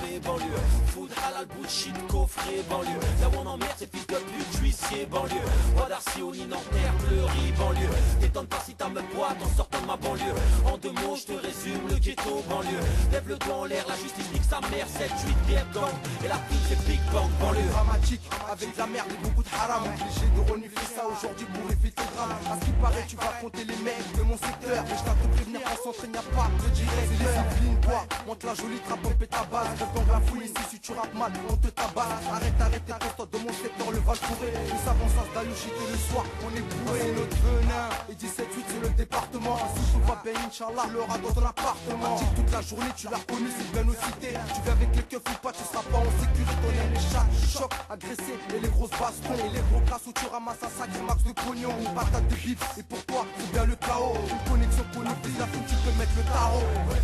tarpé, banlieue. Food halal, bullshit, coffret, banlieue. Là où on emmerde, c'est fils de pute, huissier, banlieue. Roi d'Arcy, au Nanterre, Fleury, banlieue. T'étonnes pas si ta meuf boite en sortant de ma banlieue. En deux mots, je te résume le ghetto, banlieue. Lève le doigt en l'air, la justice nique sa mère. 7, 8, BF gang. Et la pute, c'est Big Bang, banlieue. Dramatique, avec de la merde et beaucoup de haram. Obligé de renifler ça aujourd'hui pour éviter le drame. À ce qui paraît, tu vas compter les mecs de mon secteur. Mais je t'ai te prévenir, en s'entraîne, y'a pas de direct. C'est les Yvelines, quoi. Monte la jolie trappe, on pète ta base. Reste dans la fouille ici, si tu rappes mal, on te tabasse. Arrête, t'es constante de mon secteur, le Val Fouré. Nous savons ça, Dayouchit et le soir, on est bourré. C'est notre venin. Et 17-8, c'est le département. Si tout va bien, Inch'Allah, l'aura dans ton appartement. Tic toute la journée, tu l'as reconnu, c'est bien nos cités. Tu viens avec les keufs ou pas, tu seras pas en sécurité. On aime les chats, choc, agressés et les grosses bastons. Et les gros classes où tu ramasses un sacré max de pognon. Une patate de bif, et pour toi, c'est bien le chaos. Une connexion connectée, la fin, tu peux mettre le tarot.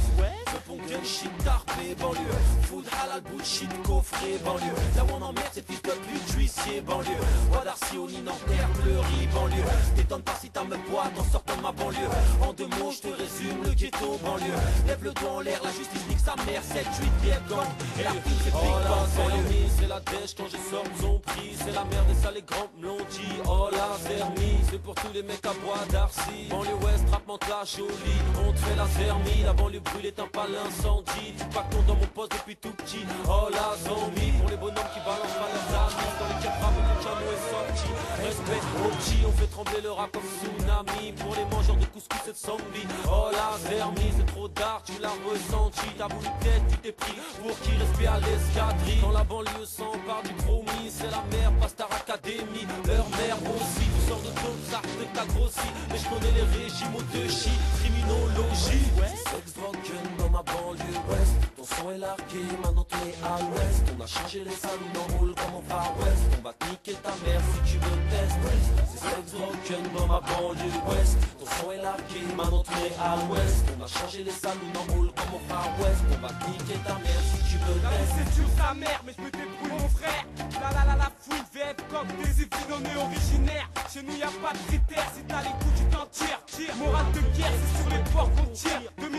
Le Ponken, shit, tarpé, banlieue. Food halal, bullshit, coffret, banlieue. Là où on emmerde, c'est fils de pute, huissier, banlieue. Roi d'Arcy, au Nanterre, Fleury, banlieue. T'étonnes pas si ta meuf boite en sortant de ma banlieue. En deux mots, je te résume le ghetto, banlieue. Lève le doigt en l'air, la justice nique sa mère. 7, 8, BF gang. Et la pute, c'est Big Bang, banlieue. C'est la dèche quand je sors son prix. C'est la merde et ça les grands me l'ont dit. Oh la zermie, c'est pour tous les mecs à bois d'Arcy. Banlieue ouest, trappement la jolie. On te fait la zermie, la banlieue brûle éteint pas l'incendie. Tu pas dans mon poste depuis tout petit. Oh la zombie, pour les bonhommes qui balancent pas leurs amis. Quand les caprades, le chano est sorti. Respect aux petits, on fait trembler le rap comme tsunami. Pour les mangeurs de couscous et de zombie. Oh la zermie, c'est trop tard, tu l'as ressenti. T'as voulu tête, tu t'es pris pour qui respire à l'escadrille. Dans la banlieue s'empare du promis. C'est la mère, Pastar Academy. Leur mère aussi, tu sors de ton sac de ta grossie. Mais je connais les régimes au deux chi, criminologie. Sex, drogue, gun dans ma banlieue ouest. Ton son est largué, maintenant tu es à l'ouest. On a changé les salons en roule comme au Far West. On va te niquer ta mère si tu veux le test. C'est sex, drogue, gun dans ma banlieue ouest. Ton son est largué, maintenant tu es à l'ouest. On a changé les salons en roule comme au Far West. On va te niquer ta mère si tu veux le test. C'est dur sa mère, mais je me débrouille mon frère. La fouille, VF comme des Yvelines, on est originaire. Chez nous y a pas de critères, si t'as les coups tu t'en tires. Morale de guerre, c'est sur les ports qu'on tire.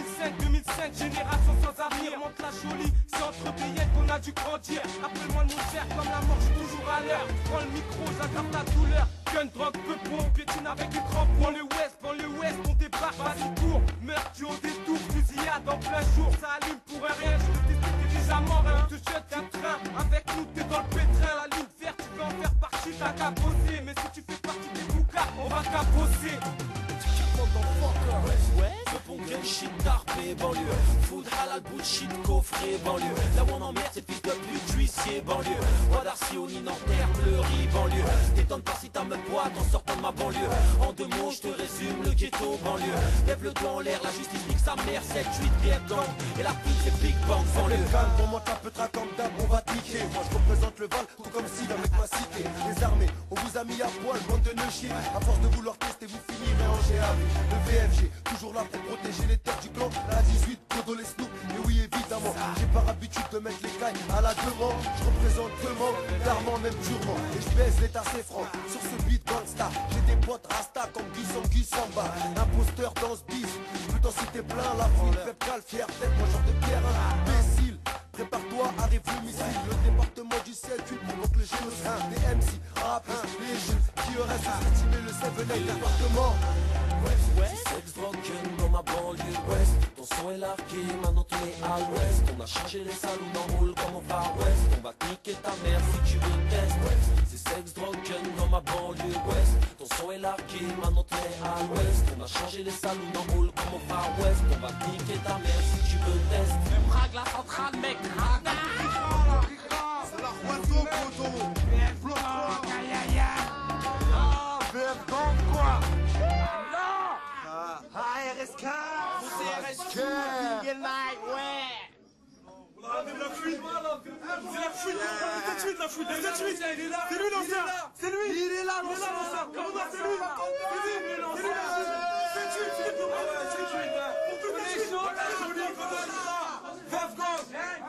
2005, génération sans avenir. Monte la jolie, c'est entre des yeux qu'on a dû grandir. Appelle-moi mon frère, comme la mort, j'suis toujours à l'heure. Prends le micro, j'aggrave ta douleur. Gun, drogue, peu on piétine avec les crampons. Dans le ouest, on débarque, vas-y cours. Meurtre du haut des tours, fusillade en plein jour. Ça allume pour un rien, je te dis t'es déjà mort. On te jette un train, avec nous t'es dans le pétrin. La ligne verte, tu veux en faire partie, t'as qu'à bosser. Mais si tu fais partie des boucas, on va cabosser. Le Ponken, shit, tarpé, banlieue. Food halal, bullshit, coffret, banlieue. Là où on emmerde, c'est fils de pute, huissier, banlieue. Roi d'Arcy, au Nanterre, Fleury, banlieue. T'étonnes pas si ta meuf boite en sortant de ma banlieue. En deux mots, je te résume le ghetto, banlieue. Lève le doigt en l'air, la justice nique sa mère. 7, 8, BF gang. Et la pute, c'est Big Bang, banlieue. Calme, pour moi t'as peu de comme d'hab, on va te niquer. Moi je représente le Val, tout comme si avec ma cité. Les armées, on vous a mis à poil, bande de neuchiers. À force de vouloir tester, vous finirez en GAV. Le VFG, toujours là pour protéger les terres du clan. La 18, Dodo les Snoop, et oui évidemment. J'ai par habitude de mettre les cailles à la demande. Je représente demain, clairement même durement. Et je baisse l'état c'est franc, sur ce beat gangsta. J'ai des potes rasta comme Guy Samba. Imposteur dans ce bis, je peux t'en citer plein. La fouine, Pepcal, fier tête, moi genre de pierre, imbécile. Prépare-toi, arrive le missile. Le département du 7-8 provoque le génocide. Des MC, rap, les jeunes qui auraient sous-estimé le 7-8 département. C'est sex, drogue, gun dans ma banlieue ouest. Ton son est largué, maintenant tu es à l'ouest. On a changé les salons en roule comme au Far West. On va te niquer ta mère si tu veux le test. C'est sex, drogue, gun dans ma banlieue ouest. Ton son est largué, maintenant tu es à l'ouest. On a changé les salons en roule comme au Far West. On va te niquer ta mère si tu veux le test. Même Prague, la centrale, mec. C'est la Roison, poteau. VF bloc, aïe aïe aïe. Ah, VF gang, quoi. RSK, RSK. Night, ouais. C'est la fuite. C'est la fuite. Il est là. C'est lui l'ancien. C'est lui. Il est là l'ancien. Comment ça, c'est lui. C'est lui l'ancien. C'est lui. Pour toutes les choses. VF gang.